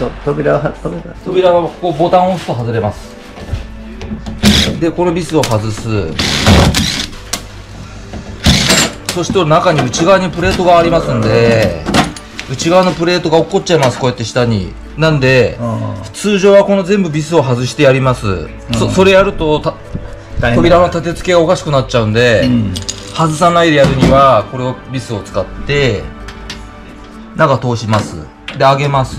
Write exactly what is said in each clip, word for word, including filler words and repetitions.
と扉は扉扉はここボタンを押すと外れます。でこのビスを外す。そして中に内側にプレートがありますんで、内側のプレートが落っこっちゃいます。こうやって下に。なんで通常はこの全部ビスを外してやります。うん、そ, それやるとた扉の立て付けがおかしくなっちゃうんで、うん、外さないでやるにはこれをビスを使って中通します。で上げます。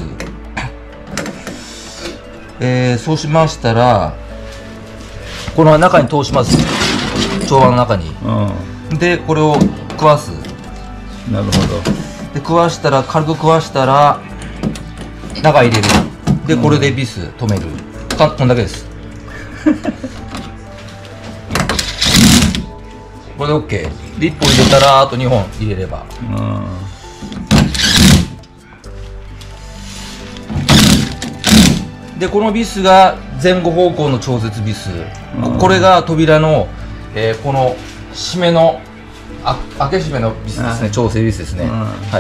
えー、そうしましたらこの中に通します。帳板の中に、うん、でこれを食わす。 なるほど。 で食わしたら軽く食わしたら中入れる。でこれでビス止める。かこんだけです。これで OK。 でいっぽん入れたらあとにほん入れれば、うん、でこのビスが前後方向の調節ビス、うん、これが扉の、えー、この閉めのあ開け閉めのビスですね。調整ビスですね、うん、はい。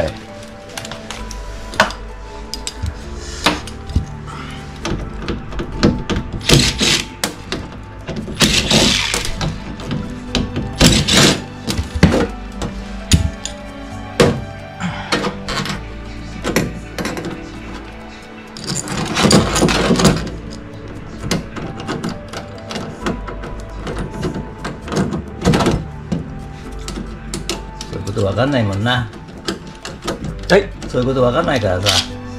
わかんないもんな。 はい。 そういうことわかんないからさ。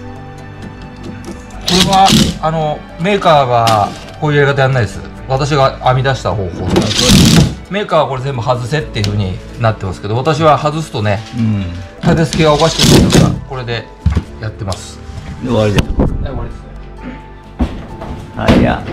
これはあのメーカーがこういうやり方やんないです。私が編み出した方法。メーカーはこれ全部外せっていうふうになってますけど、私は外すとね、うん、立て付けがおかしくなるからこれでやってます。 で終わりです。 はい、終わりです。 はい、や。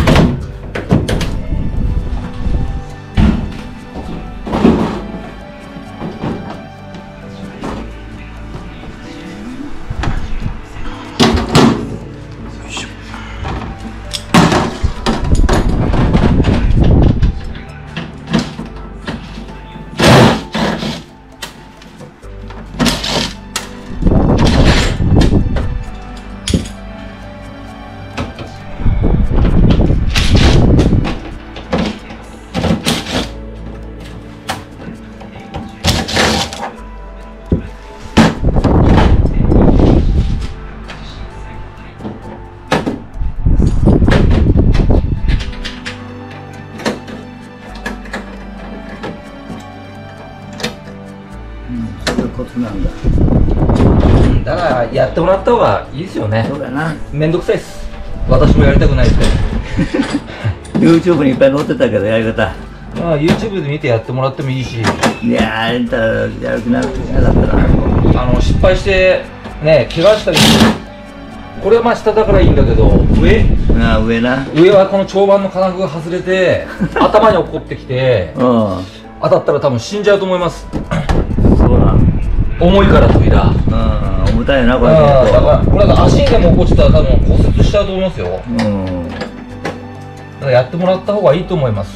コツなんだ。 だからやってもらった方がいいですよね。 そうだな。 めんどくさいです。私もやりたくないです。 YouTube にいっぱい載ってたけどやり方。 ああ YouTube で見てやってもらってもいいし。 いやーやったらやる気なくなかったな。 あの失敗してね怪我したりして。これはまあ下だからいいんだけど上。 ああ上な。 上はこの帳板の金具が外れて頭に落っこってきて、うん、当たったら多分死んじゃうと思います。 そうなん。 重いから扉。うん、 重たいなこれ。 だからこれ足にでも落っこちたら多分骨折しちゃうと思いますよ。うん。だからやってもらった方がいいと思います。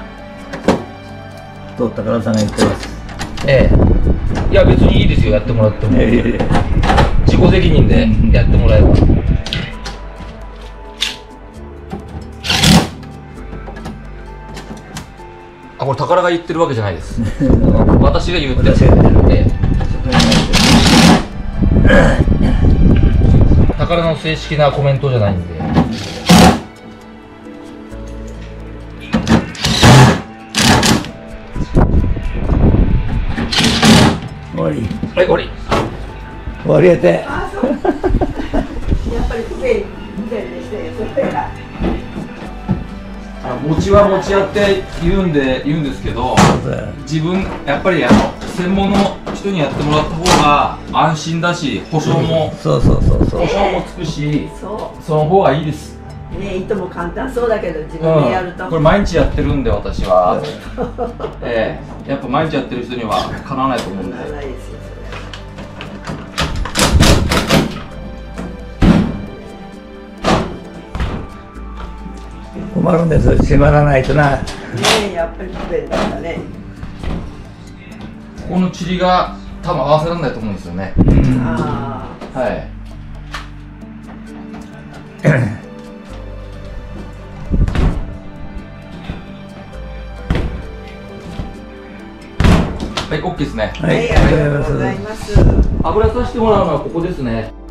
と高田さんが言ってます。 ええ。いや別にいいですよやってもらっても。ええ、自己責任でやってもらえば。あ、これ宝が言ってるわけじゃないです。私が言ってる。ええ、宝の正式なコメントじゃないんで。 終わり。 はい、終わり。 終わりやて。やっぱり不便みたいでして、それが。 餅は餅屋って言うんで言うんですけど、自分やっぱりあの専門の人にやってもらった方が安心だし、保証もそうそうそうそう保証もつくし、そうその方がいいです。 ね、いとも簡単そうだけど自分でやると、 うん、これ毎日やってるんで私は、ええ、やっぱ毎日やってる人にはかなわないと思うんで。 困るんです。閉まらないとな。 ねえ、やっぱり不便だったね。 ここのチリが多分合わせられないと思うんですよね。うん、ああ。はい。 はい、OK ですね。 はい、 はい、ありがとうございます。 油させてもらうのはここですね。